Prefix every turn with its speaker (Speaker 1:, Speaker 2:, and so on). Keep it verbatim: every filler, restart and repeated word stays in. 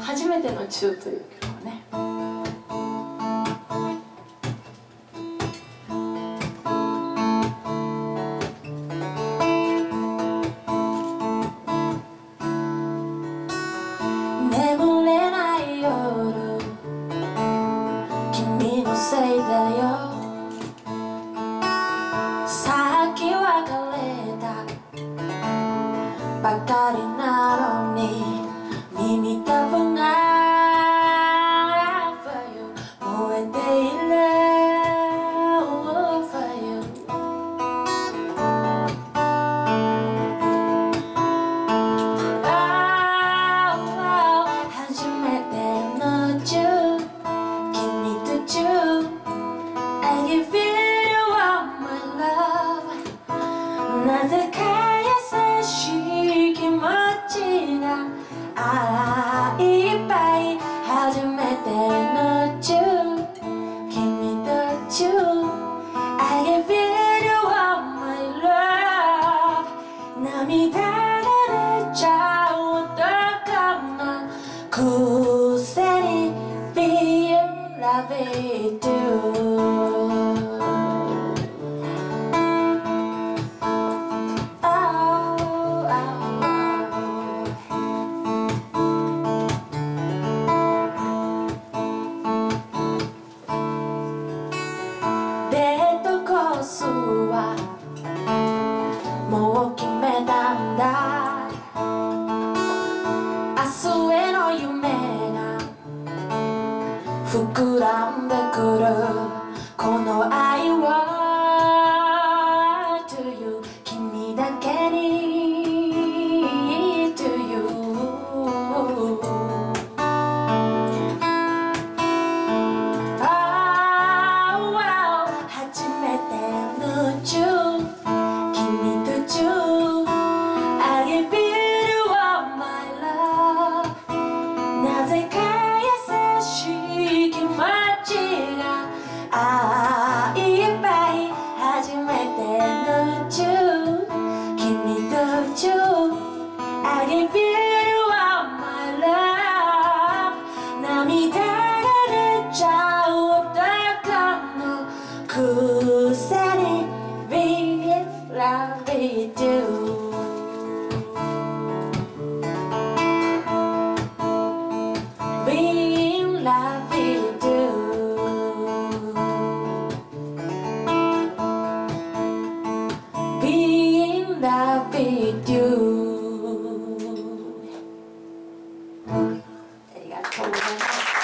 Speaker 1: 初めてのチューという曲をね。
Speaker 2: 眠れない夜、君のせいだよ。さっき別れたばかりなのに耳たぶが for you 燃えている for you。 初めてのチュー、君とチュー I give you all my love。 なぜか優しい気持ちがあいっぱい。初めてのチュー、君とチュー I give you all my love。 涙が出ちゃう男のくせに Be in love with you。もう決めたんだ。明日への夢が膨らんでくる。この愛を To you 君だけに To you。 Oh, wow。 初めてのチュー、なぜか優しい気持ちがあいっぱい。初めてのチュー、君とチュー I give you all my love。 涙が出ちゃう男のくせに Be in love with you。Be in love with you。 Be in love with you。
Speaker 1: ありがとうございます。